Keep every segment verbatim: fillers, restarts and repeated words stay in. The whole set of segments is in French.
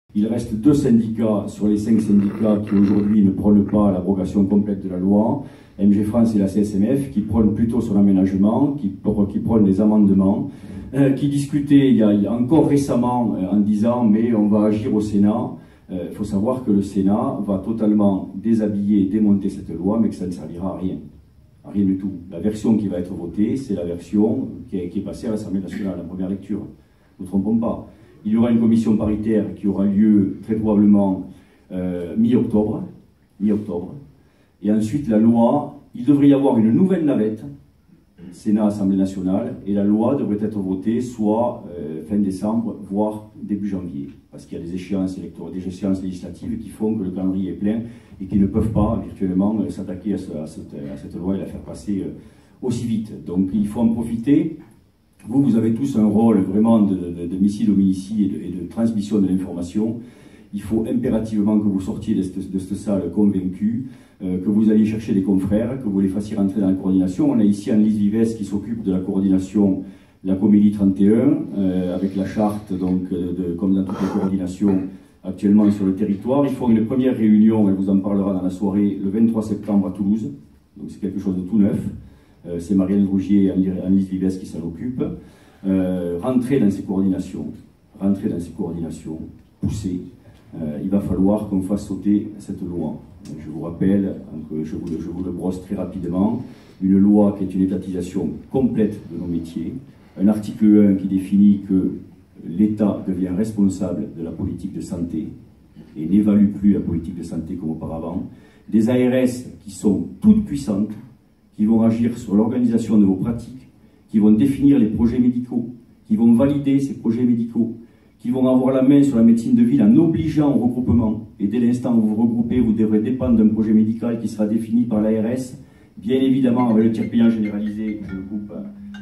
Il reste deux syndicats sur les cinq syndicats qui aujourd'hui ne prônent pas l'abrogation complète de la loi, M G France et la C S M F, qui prônent plutôt son aménagement, qui, qui prônent des amendements, euh, qui discutaient il y, a, il y a encore récemment euh, en disant mais on va agir au Sénat. Il euh, faut savoir que le Sénat va totalement déshabiller, démonter cette loi, mais que ça ne servira à rien. À rien du tout. La version qui va être votée, c'est la version qui est, qui est passée à l'Assemblée nationale, la première lecture. Ne nous trompons pas. Il y aura une commission paritaire qui aura lieu très probablement euh, mi-octobre, mi-octobre. Et ensuite, la loi, il devrait y avoir une nouvelle navette, Sénat, Assemblée nationale, et la loi devrait être votée soit euh, fin décembre, voire début janvier. Parce qu'il y a des échéances électorales, des échéances législatives qui font que le calendrier est plein et qui ne peuvent pas virtuellement euh, s'attaquer à, ce, à, cette, à cette loi et la faire passer euh, aussi vite. Donc il faut en profiter. Vous, vous avez tous un rôle vraiment de, de, de missile au minici et de, et de transmission de l'information. Il faut impérativement que vous sortiez de cette, de cette salle convaincus, euh, que vous alliez chercher des confrères, que vous les fassiez rentrer dans la coordination. On a ici Annelise Vives qui s'occupe de la coordination, la Comédie trente et un, euh, avec la charte, donc, de, de, comme dans toutes les coordinations actuellement sur le territoire. Ils font une première réunion, elle vous en parlera dans la soirée, le vingt-trois septembre à Toulouse. Donc c'est quelque chose de tout neuf. Euh, c'est Marianne Rougier et Annelise Vives qui s'en occupent. Euh, rentrer dans ces coordinations, rentrer dans ces coordinations, pousser. Euh, il va falloir qu'on fasse sauter cette loi. Je vous rappelle, que je vous, je vous le brosse très rapidement, une loi qui est une étatisation complète de nos métiers, un article un qui définit que l'État devient responsable de la politique de santé et n'évalue plus la politique de santé comme auparavant, des A R S qui sont toutes puissantes, qui vont agir sur l'organisation de vos pratiques, qui vont définir les projets médicaux, qui vont valider ces projets médicaux, qui vont avoir la main sur la médecine de ville en obligeant au regroupement. Et dès l'instant où vous vous regroupez, vous devrez dépendre d'un projet médical qui sera défini par l'A R S, bien évidemment avec le tiers payant généralisé. Je le coupe.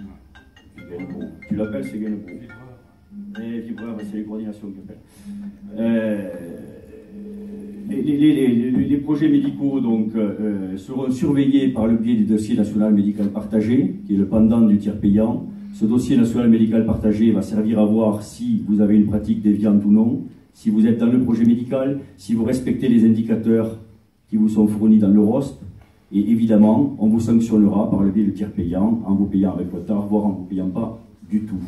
Tu l'appelles, c'est Guénebou. Les vibreurs, c'est les coordinations qui appellent. Euh, les, les, les, les, les projets médicaux donc, euh, seront surveillés par le biais du dossier national médical partagé, qui est le pendant du tiers payant. Ce dossier national médical partagé va servir à voir si vous avez une pratique déviante ou non, si vous êtes dans le projet médical, si vous respectez les indicateurs qui vous sont fournis dans le R O S P. Et évidemment, on vous sanctionnera par le biais du tiers payant, en vous payant avec retard, voire en ne vous payant pas du tout.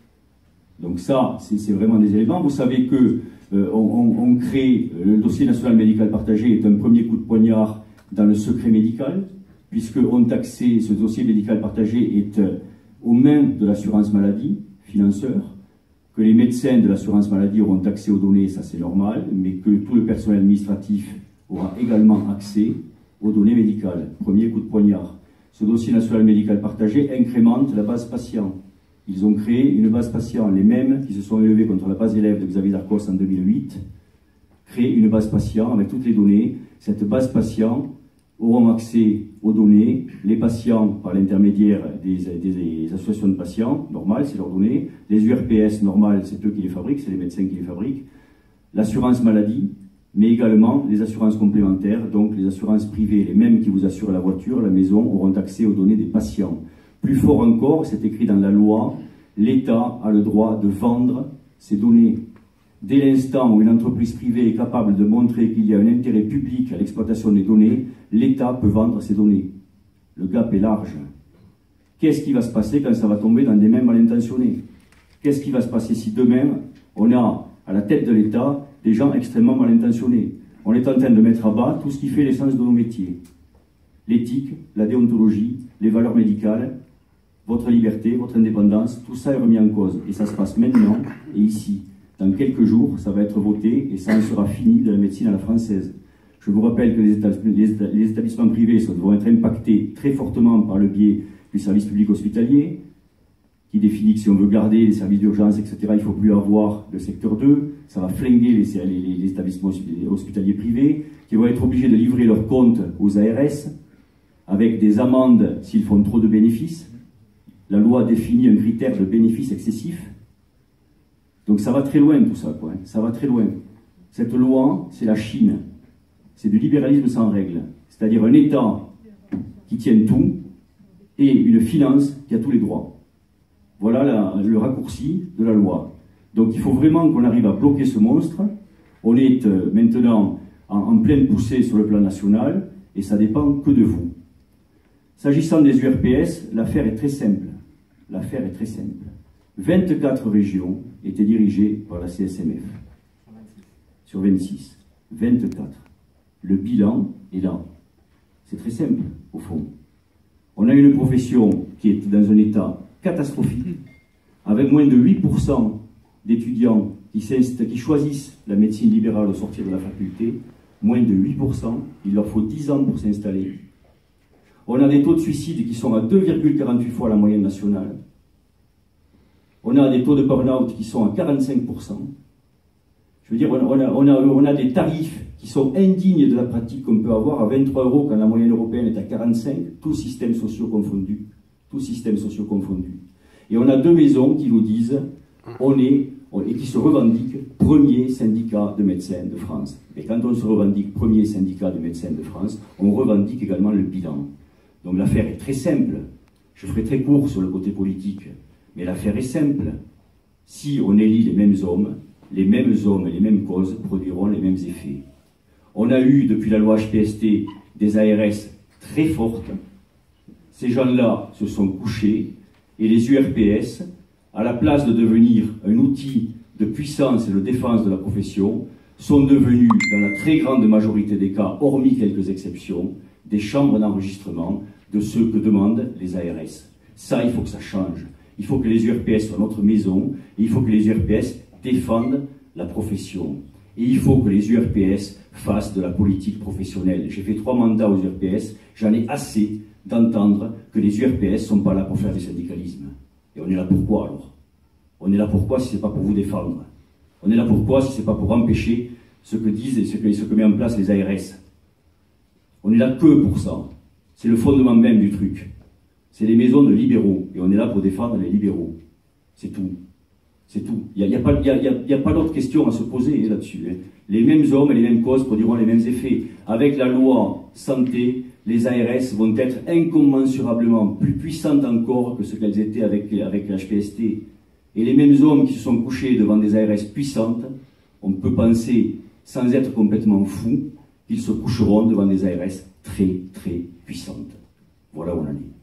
Donc ça, c'est vraiment des éléments. Vous savez que euh, on, on crée, le dossier national médical partagé est un premier coup de poignard dans le secret médical, puisque on taxé, ce dossier médical partagé est euh, aux mains de l'assurance maladie, financeur, que les médecins de l'assurance maladie auront accès aux données, ça c'est normal, mais que tout le personnel administratif aura également accès aux données médicales. Premier coup de poignard. Ce dossier national médical partagé incrémente la base patient. Ils ont créé une base patient, les mêmes qui se sont élevés contre la base élève de Xavier Darcos en deux mille huit, créent une base patient avec toutes les données. Cette base patient auront accès aux données, les patients par l'intermédiaire des, des, des associations de patients, normal, c'est leurs données, les U R P S, normal, c'est eux qui les fabriquent, c'est les médecins qui les fabriquent, l'assurance maladie, mais également les assurances complémentaires, donc les assurances privées, les mêmes qui vous assurent la voiture, la maison, auront accès aux données des patients. Plus fort encore, c'est écrit dans la loi, l'État a le droit de vendre ces données. Dès l'instant où une entreprise privée est capable de montrer qu'il y a un intérêt public à l'exploitation des données, l'État peut vendre ces données. Le gap est large. Qu'est-ce qui va se passer quand ça va tomber dans des mains mal intentionnées? Qu'est-ce qui va se passer si demain, on a à la tête de l'État des gens extrêmement mal intentionnés? On est en train de mettre à bas tout ce qui fait l'essence de nos métiers. L'éthique, la déontologie, les valeurs médicales, votre liberté, votre indépendance, tout ça est remis en cause. Et ça se passe maintenant et ici. Dans quelques jours, ça va être voté et ça en sera fini de la médecine à la française. Je vous rappelle que les, état les, état les établissements privés vont être impactés très fortement par le biais du service public hospitalier, qui définit que si on veut garder les services d'urgence, et cetera, il ne faut plus avoir le secteur deux. Ça va flinguer les, les, les établissements hospitaliers privés, qui vont être obligés de livrer leurs comptes aux A R S, avec des amendes s'ils font trop de bénéfices. La loi définit un critère de bénéfice excessif. Donc ça va très loin tout ça, quoi. Ça va très loin. Cette loi, c'est la Chine. C'est du libéralisme sans règle. C'est-à-dire un État qui tient tout et une finance qui a tous les droits. Voilà la, le raccourci de la loi. Donc il faut vraiment qu'on arrive à bloquer ce monstre On est euh, maintenant en, en pleine poussée sur le plan national, et ça dépend que de vous. S'agissant des U R P S, l'affaire est très simple. L'affaire est très simple. vingt-quatre régions étaient dirigées par la C S M F. Sur vingt-six. vingt-quatre. Le bilan est là. C'est très simple, au fond. On a une profession qui est dans un état catastrophique, avec moins de huit pour cent d'étudiants qui, qui choisissent la médecine libérale au sortir de la faculté, moins de huit pour cent, il leur faut dix ans pour s'installer. On a des taux de suicide qui sont à deux virgule quarante-huit fois la moyenne nationale. On a des taux de burn-out qui sont à quarante-cinq pour cent. Je veux dire, on a, on, a, on a des tarifs qui sont indignes de la pratique qu'on peut avoir à vingt-trois euros quand la moyenne européenne est à quarante-cinq, tous systèmes sociaux confondus. Tous systèmes sociaux confondus. Et on a deux maisons qui nous disent, on est, et qui se revendiquent premier syndicat de médecins de France. Et quand on se revendique premier syndicat de médecins de France, on revendique également le bilan. Donc l'affaire est très simple. Je ferai très court sur le côté politique, mais l'affaire est simple. Si on élit les mêmes hommes, les mêmes hommes et les mêmes causes produiront les mêmes effets. On a eu, depuis la loi H P S T, des A R S très fortes. Ces gens-là se sont couchés, et les U R P S, à la place de devenir un outil de puissance et de défense de la profession, sont devenus, dans la très grande majorité des cas, hormis quelques exceptions, des chambres d'enregistrement de ce que demandent les A R S. Ça, il faut que ça change. Il faut que les U R P S soient notre maison, et il faut que les U R P S défendent la profession. Et il faut que les U R P S fassent de la politique professionnelle. J'ai fait trois mandats aux U R P S, j'en ai assez d'entendre que les U R P S ne sont pas là pour faire du syndicalisme. Et on est là pourquoi alors? On est là pourquoi si ce n'est pas pour vous défendre? On est là pourquoi si ce n'est pas pour empêcher ce que disent et ce que, ce que met en place les A R S? On est là que pour ça. C'est le fondement même du truc. C'est les maisons de libéraux. Et on est là pour défendre les libéraux. C'est tout. C'est tout. Il n'y a, a pas, y a, y a, y a pas d'autre question à se poser là-dessus. Hein. Les mêmes hommes et les mêmes causes produiront les mêmes effets. Avec la loi santé, les A R S vont être incommensurablement plus puissantes encore que ce qu'elles étaient avec, avec l'H P S T. Et les mêmes hommes qui se sont couchés devant des A R S puissantes, on peut penser, sans être complètement fou, qu'ils se coucheront devant des A R S très très puissantes. Voilà où on en est.